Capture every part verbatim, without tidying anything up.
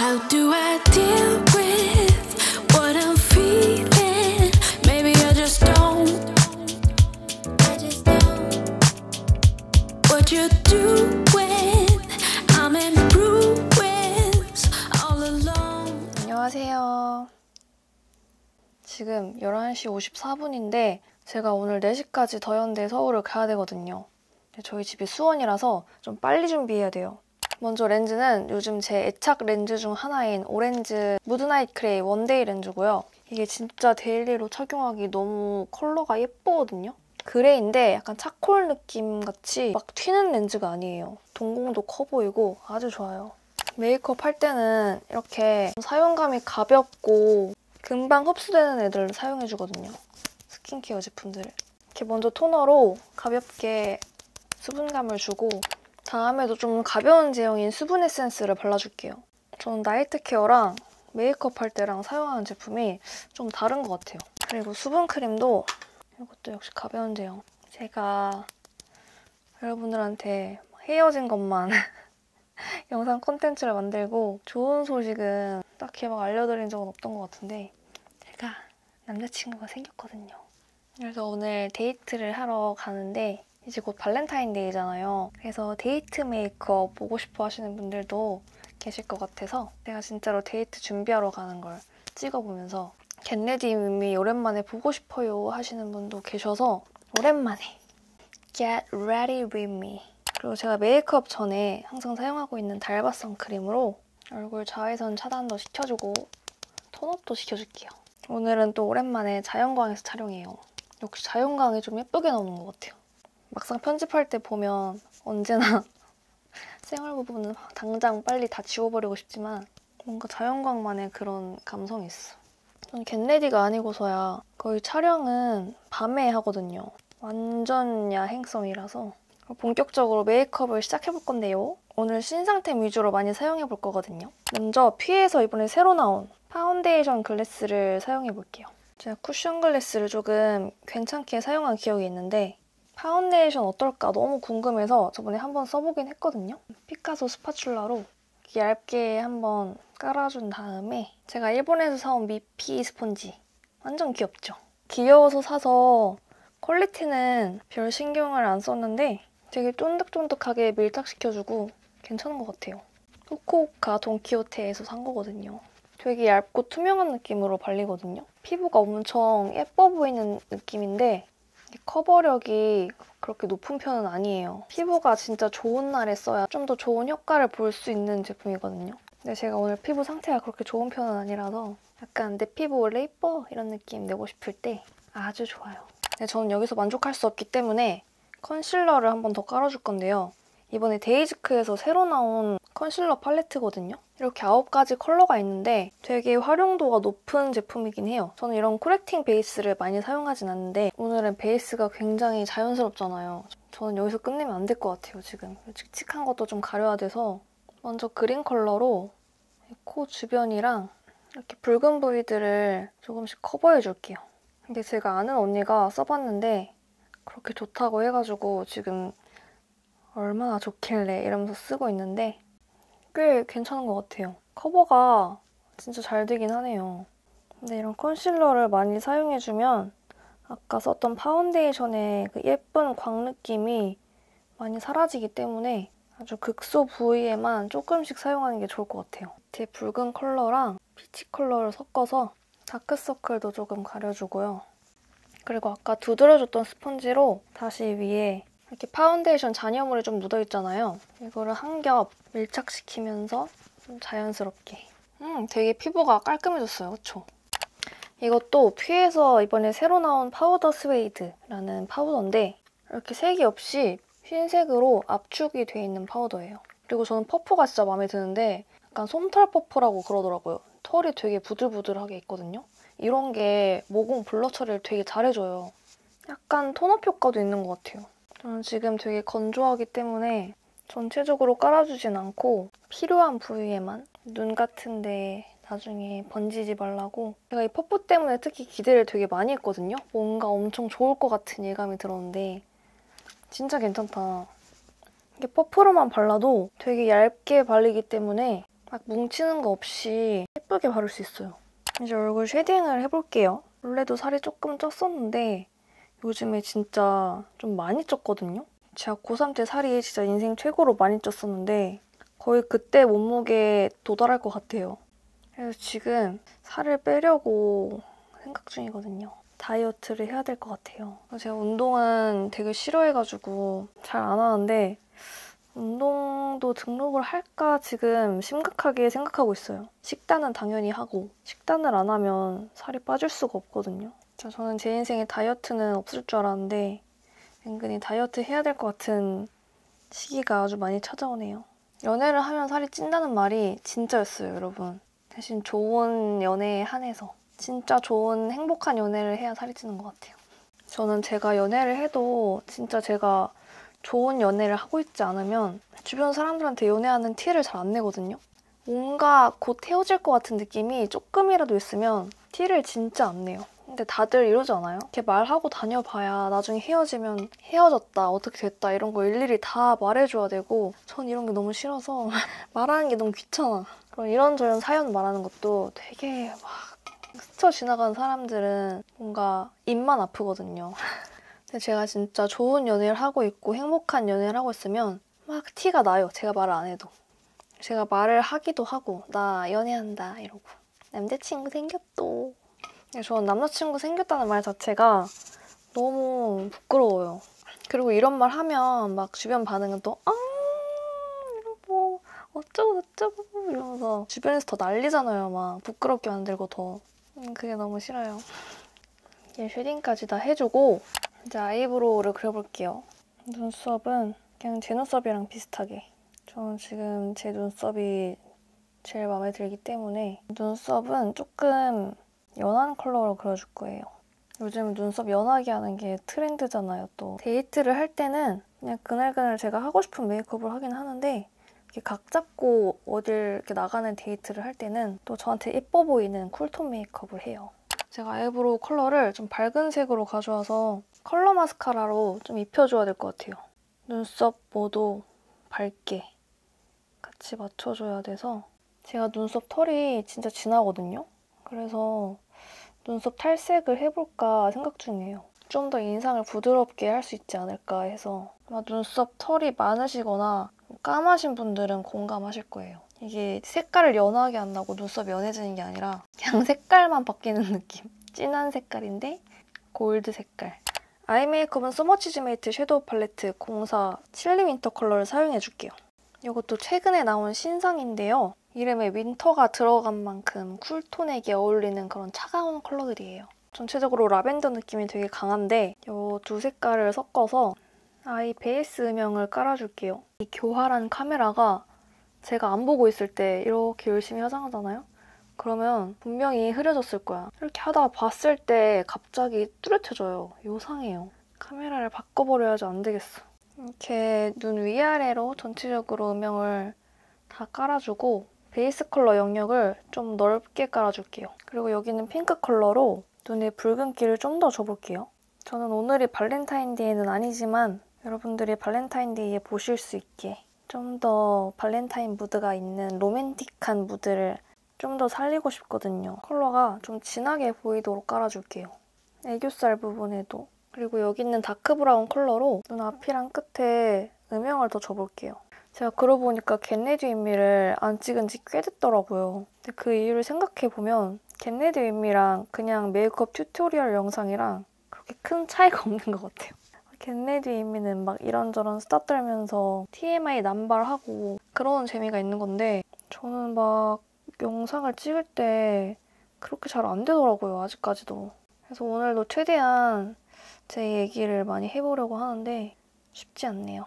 How do I deal with what I'm feeling? Maybe I just don't. I just don't. What you're doing, I'm in ruins all alone. 안녕하세요. 지금 열한 시 오십사 분인데 제가 오늘 네 시까지 더현대 서울을 가야 되거든요. 저희 집이 수원이라서 좀 빨리 준비해야 돼요. 먼저 렌즈는 요즘 제 애착 렌즈 중 하나인 오렌즈 무드나잇 그레이 원데이 렌즈고요. 이게 진짜 데일리로 착용하기 너무 컬러가 예쁘거든요. 그레이인데 약간 차콜 느낌 같이 막 튀는 렌즈가 아니에요. 동공도 커 보이고 아주 좋아요. 메이크업 할 때는 이렇게 사용감이 가볍고 금방 흡수되는 애들을 사용해주거든요. 스킨케어 제품들을. 이렇게 먼저 토너로 가볍게 수분감을 주고 다음에도 좀 가벼운 제형인 수분 에센스를 발라줄게요. 저는 나이트 케어랑 메이크업 할 때랑 사용하는 제품이 좀 다른 것 같아요. 그리고 수분 크림도 이것도 역시 가벼운 제형. 제가 여러분들한테 헤어진 것만 영상 콘텐츠를 만들고 좋은 소식은 딱히 막 알려드린 적은 없던 것 같은데 제가 남자친구가 생겼거든요. 그래서 오늘 데이트를 하러 가는데 이제 곧 발렌타인데이잖아요. 그래서 데이트 메이크업 보고 싶어 하시는 분들도 계실 것 같아서 제가 진짜로 데이트 준비하러 가는 걸 찍어보면서 Get Ready With Me 오랜만에 보고 싶어요 하시는 분도 계셔서 오랜만에 Get Ready With Me. 그리고 제가 메이크업 전에 항상 사용하고 있는 달바 선크림으로 얼굴 자외선 차단도 시켜주고 톤업도 시켜줄게요. 오늘은 또 오랜만에 자연광에서 촬영해요. 역시 자연광이 좀 예쁘게 나오는 것 같아요. 막상 편집할 때 보면 언제나 생얼 부분은 당장 빨리 다 지워버리고 싶지만 뭔가 자연광만의 그런 감성이 있어. 전 겟레디가 아니고서야 거의 촬영은 밤에 하거든요. 완전 야행성이라서 본격적으로 메이크업을 시작해볼 건데요. 오늘 신상템 위주로 많이 사용해볼 거거든요. 먼저 피에서 이번에 새로 나온 파운데이션 글래스를 사용해볼게요. 제가 쿠션 글래스를 조금 괜찮게 사용한 기억이 있는데 파운데이션 어떨까 너무 궁금해서 저번에 한번 써보긴 했거든요. 피카소 스파츌라로 얇게 한번 깔아준 다음에 제가 일본에서 사온 미피 스펀지 완전 귀엽죠? 귀여워서 사서 퀄리티는 별 신경을 안 썼는데 되게 쫀득쫀득하게 밀착시켜주고 괜찮은 것 같아요. 후쿠오카 돈키호테에서 산 거거든요. 되게 얇고 투명한 느낌으로 발리거든요. 피부가 엄청 예뻐 보이는 느낌인데 커버력이 그렇게 높은 편은 아니에요. 피부가 진짜 좋은 날에 써야 좀 더 좋은 효과를 볼 수 있는 제품이거든요. 근데 제가 오늘 피부 상태가 그렇게 좋은 편은 아니라서 약간 내 피부 원래 예뻐 이런 느낌 내고 싶을 때 아주 좋아요. 근데 저는 여기서 만족할 수 없기 때문에 컨실러를 한 번 더 깔아줄 건데요. 이번에 데이지크에서 새로 나온 컨실러 팔레트거든요. 이렇게 아홉 가지 컬러가 있는데 되게 활용도가 높은 제품이긴 해요. 저는 이런 코렉팅 베이스를 많이 사용하진 않는데 오늘은 베이스가 굉장히 자연스럽잖아요. 저는 여기서 끝내면 안 될 것 같아요, 지금. 칙칙한 것도 좀 가려야 돼서 먼저 그린 컬러로 코 주변이랑 이렇게 붉은 부위들을 조금씩 커버해줄게요. 근데 제가 아는 언니가 써봤는데 그렇게 좋다고 해가지고 지금 얼마나 좋길래 이러면서 쓰고 있는데 꽤 괜찮은 것 같아요. 커버가 진짜 잘 되긴 하네요. 근데 이런 컨실러를 많이 사용해주면 아까 썼던 파운데이션의 그 예쁜 광 느낌이 많이 사라지기 때문에 아주 극소 부위에만 조금씩 사용하는 게 좋을 것 같아요. 제 붉은 컬러랑 피치 컬러를 섞어서 다크서클도 조금 가려주고요. 그리고 아까 두드려줬던 스펀지로 다시 위에 이렇게 파운데이션 잔여물이 좀 묻어있잖아요. 이거를 한 겹 밀착시키면서 좀 자연스럽게. 음, 되게 피부가 깔끔해졌어요. 그쵸? 이것도 퓨에서 이번에 새로 나온 파우더 스웨이드라는 파우더인데 이렇게 색이 없이 흰색으로 압축이 돼 있는 파우더예요. 그리고 저는 퍼프가 진짜 마음에 드는데 약간 솜털 퍼프라고 그러더라고요. 털이 되게 부들부들하게 있거든요. 이런 게 모공 블러 처리를 되게 잘해줘요. 약간 톤업 효과도 있는 것 같아요. 저는 지금 되게 건조하기 때문에 전체적으로 깔아주진 않고 필요한 부위에만 눈 같은 데 나중에 번지지 말라고 제가 이 퍼프 때문에 특히 기대를 되게 많이 했거든요. 뭔가 엄청 좋을 것 같은 예감이 들었는데 진짜 괜찮다. 이게 퍼프로만 발라도 되게 얇게 발리기 때문에 막 뭉치는 거 없이 예쁘게 바를 수 있어요. 이제 얼굴 쉐딩을 해볼게요. 원래도 살이 조금 쪘었는데 요즘에 진짜 좀 많이 쪘거든요. 제가 고삼 때 살이 진짜 인생 최고로 많이 쪘었는데 거의 그때 몸무게에 도달할 것 같아요. 그래서 지금 살을 빼려고 생각 중이거든요. 다이어트를 해야 될 것 같아요. 제가 운동은 되게 싫어해가지고 잘 안 하는데 운동도 등록을 할까 지금 심각하게 생각하고 있어요. 식단은 당연히 하고 식단을 안 하면 살이 빠질 수가 없거든요. 저는 제 인생에 다이어트는 없을 줄 알았는데 은근히 다이어트 해야 될 것 같은 시기가 아주 많이 찾아오네요. 연애를 하면 살이 찐다는 말이 진짜였어요, 여러분. 대신 좋은 연애에 한해서 진짜 좋은 행복한 연애를 해야 살이 찌는 것 같아요. 저는 제가 연애를 해도 진짜 제가 좋은 연애를 하고 있지 않으면 주변 사람들한테 연애하는 티를 잘 안 내거든요. 뭔가 곧 헤어질 것 같은 느낌이 조금이라도 있으면 티를 진짜 안 내요. 근데 다들 이러지 않아요? 이렇게 말하고 다녀봐야 나중에 헤어지면 헤어졌다, 어떻게 됐다 이런 거 일일이 다 말해줘야 되고 전 이런 게 너무 싫어서 말하는 게 너무 귀찮아. 그럼 이런저런 사연 말하는 것도 되게 막 스쳐 지나가는 사람들은 뭔가 입만 아프거든요. 근데 제가 진짜 좋은 연애를 하고 있고 행복한 연애를 하고 있으면 막 티가 나요. 제가 말을 안 해도. 제가 말을 하기도 하고 나 연애한다 이러고 남자친구 생겼또. 저는 남자친구 생겼다는 말 자체가 너무 부끄러워요. 그리고 이런 말 하면 막 주변 반응은 또 아 이러고 어쩌고 저쩌고 이러면서 주변에서 더 난리잖아요. 막 부끄럽게 만들고 더. 음, 그게 너무 싫어요. 이제 쉐딩까지 다 해주고 이제 아이브로우를 그려볼게요. 눈썹은 그냥 제 눈썹이랑 비슷하게. 저는 지금 제 눈썹이 제일 마음에 들기 때문에 눈썹은 조금 연한 컬러로 그려줄 거예요. 요즘 눈썹 연하게 하는 게 트렌드잖아요, 또. 데이트를 할 때는 그냥 그날그날 제가 하고 싶은 메이크업을 하긴 하는데 이렇게 각 잡고 어딜 이렇게 나가는 데이트를 할 때는 또 저한테 예뻐 보이는 쿨톤 메이크업을 해요. 제가 아이브로우 컬러를 좀 밝은 색으로 가져와서 컬러 마스카라로 좀 입혀줘야 될 것 같아요. 눈썹 모두 밝게 같이 맞춰줘야 돼서 제가 눈썹 털이 진짜 진하거든요. 그래서 눈썹 탈색을 해볼까 생각 중이에요. 좀 더 인상을 부드럽게 할 수 있지 않을까 해서 아마 눈썹 털이 많으시거나 까마신 분들은 공감하실 거예요. 이게 색깔을 연하게 안 나고 눈썹이 연해지는 게 아니라 그냥 색깔만 바뀌는 느낌. 진한 색깔인데 골드 색깔. 아이 메이크업은 소머치즈메이트 섀도우 팔레트 공사 칠리 윈터 컬러를 사용해줄게요. 이것도 최근에 나온 신상인데요. 이름에 윈터가 들어간 만큼 쿨톤에게 어울리는 그런 차가운 컬러들이에요. 전체적으로 라벤더 느낌이 되게 강한데 이 두 색깔을 섞어서 아이 베이스 음영을 깔아줄게요. 이 교활한 카메라가 제가 안 보고 있을 때 이렇게 열심히 화장하잖아요? 그러면 분명히 흐려졌을 거야. 이렇게 하다가 봤을 때 갑자기 뚜렷해져요. 요상해요. 카메라를 바꿔버려야지 안 되겠어. 이렇게 눈 위아래로 전체적으로 음영을 다 깔아주고 베이스 컬러 영역을 좀 넓게 깔아줄게요. 그리고 여기는 핑크 컬러로 눈에 붉은기를 좀 더 줘볼게요. 저는 오늘이 발렌타인데이는 아니지만 여러분들이 발렌타인데이에 보실 수 있게 좀 더 발렌타인 무드가 있는 로맨틱한 무드를 좀 더 살리고 싶거든요. 컬러가 좀 진하게 보이도록 깔아줄게요. 애교살 부분에도. 그리고 여기 있는 다크 브라운 컬러로 눈 앞이랑 끝에 음영을 더 줘볼게요. 제가 그러고 보니까 겟레디 윗미를 안 찍은 지 꽤 됐더라고요. 근데 그 이유를 생각해보면 겟레디 윗미랑 그냥 메이크업 튜토리얼 영상이랑 그렇게 큰 차이가 없는 것 같아요. 겟레디 윗미는 막 이런저런 수다 떨면서 티엠아이 남발하고 그런 재미가 있는 건데 저는 막 영상을 찍을 때 그렇게 잘 안 되더라고요, 아직까지도. 그래서 오늘도 최대한 제 얘기를 많이 해보려고 하는데 쉽지 않네요.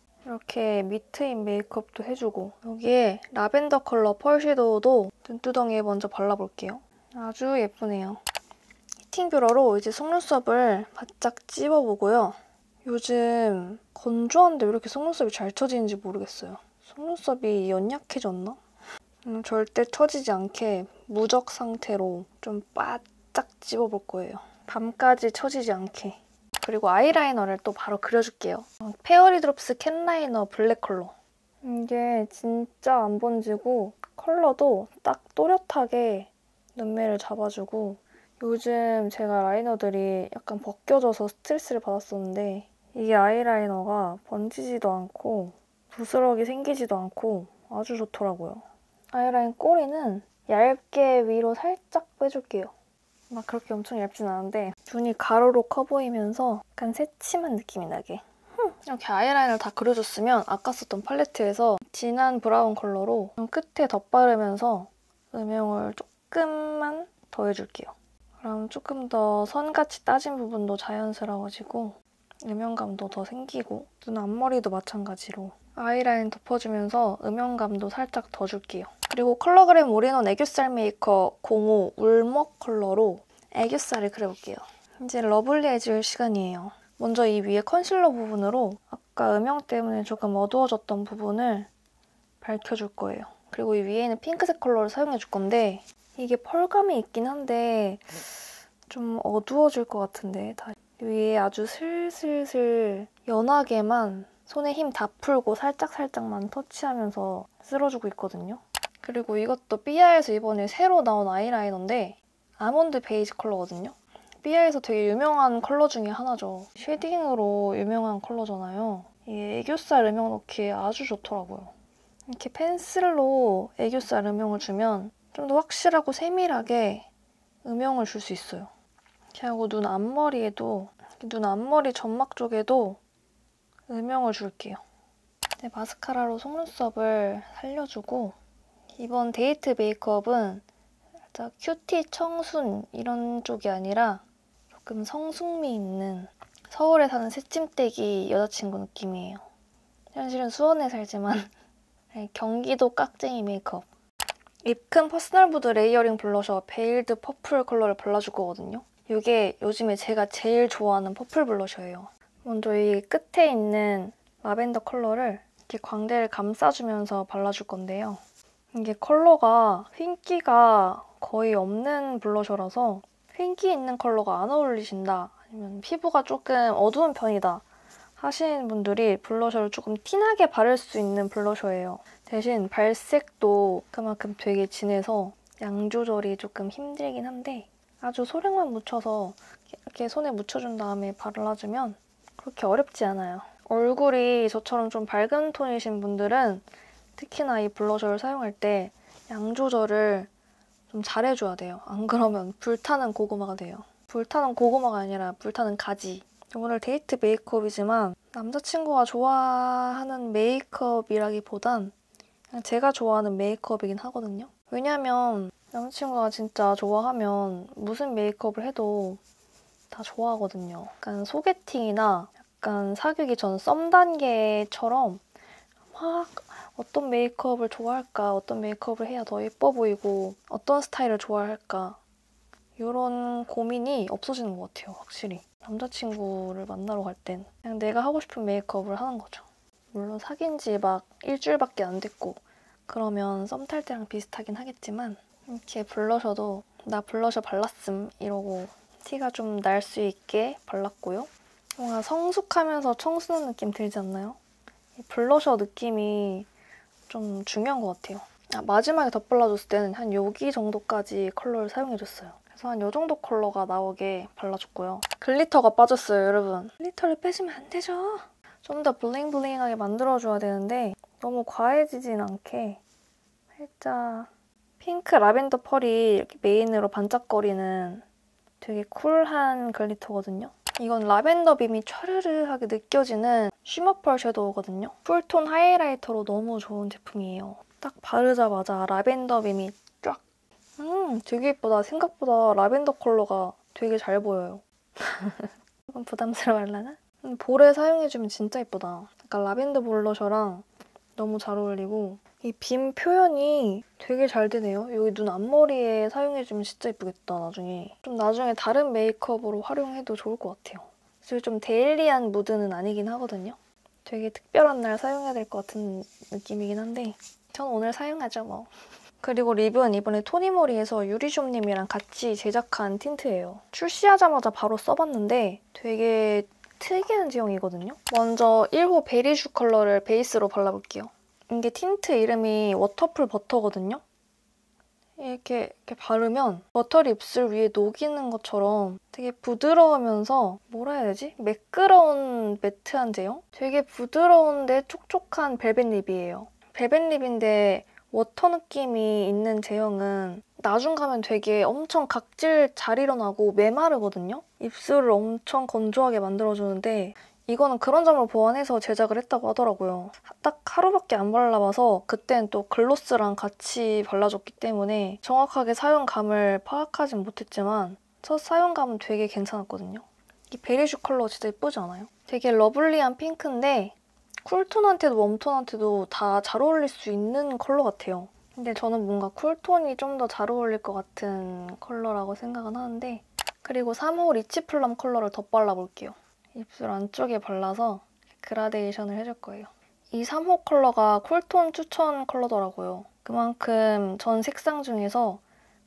이렇게 미트인 메이크업도 해주고 여기에 라벤더 컬러 펄 섀도우도 눈두덩이에 먼저 발라볼게요. 아주 예쁘네요. 히팅 뷰러로 이제 속눈썹을 바짝 찝어보고요. 요즘 건조한데 왜 이렇게 속눈썹이 잘 처지는지 모르겠어요. 속눈썹이 연약해졌나? 음, 절대 처지지 않게 무적 상태로 좀 바짝 찝어볼 거예요. 밤까지 처지지 않게. 그리고 아이라이너를 또 바로 그려줄게요. 페어리 드롭스 캔 라이너 블랙 컬러. 이게 진짜 안 번지고 컬러도 딱 또렷하게 눈매를 잡아주고 요즘 제가 라이너들이 약간 벗겨져서 스트레스를 받았었는데 이게 아이라이너가 번지지도 않고 부스러기 생기지도 않고 아주 좋더라고요. 아이라인 꼬리는 얇게 위로 살짝 빼줄게요. 막 그렇게 엄청 얇진 않은데 눈이 가로로 커 보이면서 약간 새침한 느낌이 나게 이렇게 아이라인을 다 그려줬으면 아까 썼던 팔레트에서 진한 브라운 컬러로 끝에 덧바르면서 음영을 조금만 더해줄게요. 그럼 조금 더 선같이 따진 부분도 자연스러워지고 음영감도 더 생기고 눈 앞머리도 마찬가지로 아이라인 덮어주면서 음영감도 살짝 더 줄게요. 그리고 컬러그램 올인원 애교살 메이커 공오 울먹 컬러로 애교살을 그려볼게요. 이제 러블리해질 시간이에요. 먼저 이 위에 컨실러 부분으로 아까 음영 때문에 조금 어두워졌던 부분을 밝혀줄 거예요. 그리고 이 위에는 핑크색 컬러를 사용해줄 건데 이게 펄감이 있긴 한데 좀 어두워질 것 같은데 다 위에 아주 슬슬슬 연하게만 손에 힘 다 풀고 살짝살짝만 터치하면서 쓸어주고 있거든요. 그리고 이것도 삐아에서 이번에 새로 나온 아이라이너인데 아몬드 베이지 컬러거든요. 삐아에서 되게 유명한 컬러 중에 하나죠. 쉐딩으로 유명한 컬러잖아요. 이게 애교살 음영 넣기에 아주 좋더라고요. 이렇게 펜슬로 애교살 음영을 주면 좀 더 확실하고 세밀하게 음영을 줄 수 있어요. 이렇게 하고 눈 앞머리에도 눈 앞머리 점막 쪽에도 음영을 줄게요. 네, 마스카라로 속눈썹을 살려주고 이번 데이트 메이크업은 살짝 큐티 청순 이런 쪽이 아니라 조금 성숙미 있는 서울에 사는 새침대기 여자친구 느낌이에요. 현실은 수원에 살지만 경기도 깍쟁이 메이크업. 입큰 퍼스널부드 레이어링 블러셔 베일드 퍼플 컬러를 발라줄 거거든요. 이게 요즘에 제가 제일 좋아하는 퍼플 블러셔예요. 먼저 이 끝에 있는 라벤더 컬러를 이렇게 광대를 감싸주면서 발라줄 건데요. 이게 컬러가 흰기가 거의 없는 블러셔라서 흰기 있는 컬러가 안 어울리신다, 아니면 피부가 조금 어두운 편이다 하시는 분들이 블러셔를 조금 진하게 바를 수 있는 블러셔예요. 대신 발색도 그만큼 되게 진해서 양 조절이 조금 힘들긴 한데 아주 소량만 묻혀서 이렇게 손에 묻혀준 다음에 발라주면 그렇게 어렵지 않아요. 얼굴이 저처럼 좀 밝은 톤이신 분들은 특히나 이 블러셔를 사용할 때 양 조절을 좀 잘해줘야 돼요. 안 그러면 불타는 고구마가 돼요. 불타는 고구마가 아니라 불타는 가지. 오늘 데이트 메이크업이지만 남자친구가 좋아하는 메이크업이라기보단 그냥 제가 좋아하는 메이크업이긴 하거든요. 왜냐면 남자친구가 진짜 좋아하면 무슨 메이크업을 해도 다 좋아하거든요. 약간 소개팅이나 약간 사귀기 전 썸 단계처럼 막 어떤 메이크업을 좋아할까, 어떤 메이크업을 해야 더 예뻐 보이고 어떤 스타일을 좋아할까 이런 고민이 없어지는 것 같아요, 확실히. 남자친구를 만나러 갈 땐 그냥 내가 하고 싶은 메이크업을 하는 거죠. 물론 사귄 지 막 일주일밖에 안 됐고 그러면 썸 탈 때랑 비슷하긴 하겠지만 이렇게 블러셔도 나 블러셔 발랐음 이러고 티가 좀 날 수 있게 발랐고요. 뭔가 성숙하면서 청순한 느낌 들지 않나요? 이 블러셔 느낌이 좀 중요한 것 같아요. 아, 마지막에 덧발라줬을 때는 한 여기 정도까지 컬러를 사용해줬어요. 그래서 한 이 정도 컬러가 나오게 발라줬고요. 글리터가 빠졌어요, 여러분. 글리터를 빼주면 안 되죠. 좀 더 블링블링하게 만들어줘야 되는데 너무 과해지진 않게 살짝 핑크 라벤더 펄이 이렇게 메인으로 반짝거리는 되게 쿨한 글리터거든요. 이건 라벤더 빔이 촤르르하게 느껴지는 쉬머펄 섀도우거든요. 쿨톤 하이라이터로 너무 좋은 제품이에요. 딱 바르자마자 라벤더 빔이 쫙! 음, 되게 예쁘다. 생각보다 라벤더 컬러가 되게 잘 보여요. 조금 부담스러워하려나? 음, 볼에 사용해주면 진짜 예쁘다. 약간 라벤더 블러셔랑 너무 잘 어울리고 이 빔 표현이 되게 잘 되네요. 여기 눈 앞머리에 사용해주면 진짜 예쁘겠다, 나중에. 좀 나중에 다른 메이크업으로 활용해도 좋을 것 같아요. 그래서 좀 데일리한 무드는 아니긴 하거든요. 되게 특별한 날 사용해야 될 것 같은 느낌이긴 한데 전 오늘 사용하죠, 뭐. 그리고 립은 이번에 토니모리에서 유리숍님이랑 같이 제작한 틴트예요. 출시하자마자 바로 써봤는데 되게 특이한 제형이거든요. 먼저 일 호 베리슈 컬러를 베이스로 발라볼게요. 이게 틴트 이름이 워터풀 버터거든요. 이렇게, 이렇게 바르면 버터를 입술 위에 녹이는 것처럼 되게 부드러우면서 뭐라 해야 되지? 매끄러운 매트한 제형? 되게 부드러운데 촉촉한 벨벳 립이에요. 벨벳 립인데 워터 느낌이 있는 제형은 나중 가면 되게 엄청 각질 잘 일어나고 메마르거든요? 입술을 엄청 건조하게 만들어주는데 이거는 그런 점을 보완해서 제작을 했다고 하더라고요. 딱 하루밖에 안 발라봐서 그때는 또 글로스랑 같이 발라줬기 때문에 정확하게 사용감을 파악하진 못했지만 첫 사용감은 되게 괜찮았거든요. 이 베리슈 컬러 진짜 예쁘지 않아요? 되게 러블리한 핑크인데 쿨톤한테도 웜톤한테도 다 잘 어울릴 수 있는 컬러 같아요. 근데 저는 뭔가 쿨톤이 좀 더 잘 어울릴 것 같은 컬러라고 생각은 하는데 그리고 삼 호 리치 플럼 컬러를 덧발라볼게요. 입술 안쪽에 발라서 그라데이션을 해줄 거예요. 이 삼 호 컬러가 쿨톤 추천 컬러더라고요. 그만큼 전 색상 중에서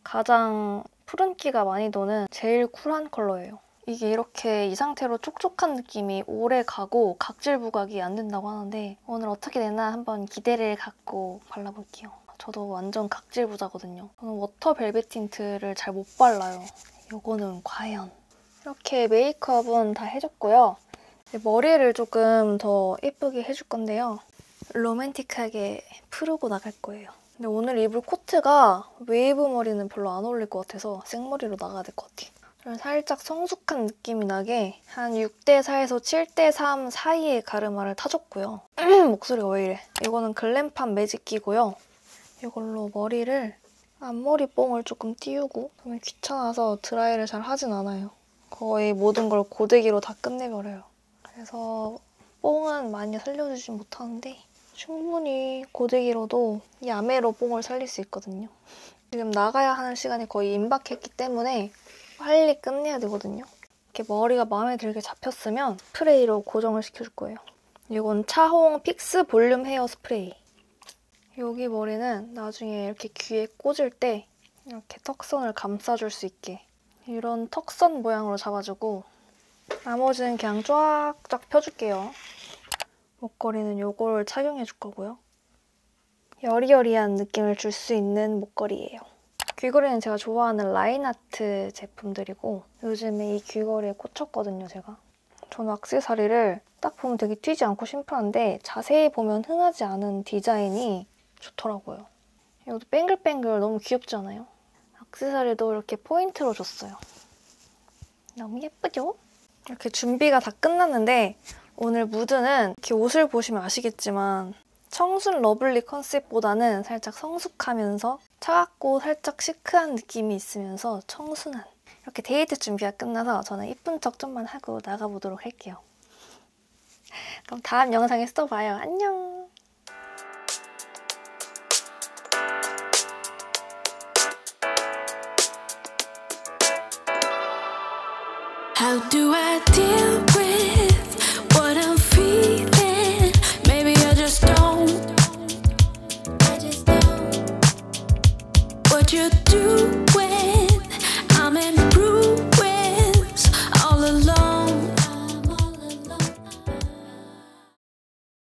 가장 푸른기가 많이 도는 제일 쿨한 컬러예요. 이게 이렇게 이 상태로 촉촉한 느낌이 오래 가고 각질 부각이 안 된다고 하는데 오늘 어떻게 되나 한번 기대를 갖고 발라볼게요. 저도 완전 각질 부자거든요. 저는 워터 벨벳 틴트를 잘 못 발라요. 이거는 과연. 이렇게 메이크업은 다 해줬고요. 머리를 조금 더 예쁘게 해줄 건데요. 로맨틱하게 풀고 나갈 거예요. 근데 오늘 입을 코트가 웨이브 머리는 별로 안 어울릴 것 같아서 생머리로 나가야 될 것 같아요. 살짝 성숙한 느낌이 나게 한 육 대 사에서 칠 대 삼 사이의 가르마를 타줬고요. 목소리가 왜 이래. 이거는 글램팜 매직기고요. 이걸로 머리를 앞머리 뽕을 조금 띄우고 저는 귀찮아서 드라이를 잘 하진 않아요. 거의 모든 걸 고데기로 다 끝내버려요. 그래서 뽕은 많이 살려주진 못하는데 충분히 고데기로도 야매로 뽕을 살릴 수 있거든요. 지금 나가야 하는 시간이 거의 임박했기 때문에 빨리 끝내야 되거든요. 이렇게 머리가 마음에 들게 잡혔으면 스프레이로 고정을 시켜줄 거예요. 이건 차홍 픽스 볼륨 헤어 스프레이. 여기 머리는 나중에 이렇게 귀에 꽂을 때 이렇게 턱선을 감싸줄 수 있게 이런 턱선 모양으로 잡아주고 나머지는 그냥 쫙쫙 펴줄게요. 목걸이는 이걸 착용해줄 거고요. 여리여리한 느낌을 줄 수 있는 목걸이예요. 귀걸이는 제가 좋아하는 라인아트 제품들이고 요즘에 이 귀걸이에 꽂혔거든요, 제가. 저는 액세서리를 딱 보면 되게 튀지 않고 심플한데 자세히 보면 흔하지 않은 디자인이 좋더라고요. 이것도 뱅글뱅글 너무 귀엽지 않아요? 액세서리도 이렇게 포인트로 줬어요. 너무 예쁘죠? 이렇게 준비가 다 끝났는데 오늘 무드는 이렇게 옷을 보시면 아시겠지만 청순 러블리 컨셉보다는 살짝 성숙하면서 차갑고 살짝 시크한 느낌이 있으면서 청순한 이렇게 데이트 준비가 끝나서 저는 이쁜 척 좀만 하고 나가보도록 할게요. 그럼 다음 영상에서 또 봐요. 안녕! How do I deal with what I'm feeling? Maybe I just don't. I just don't. What you do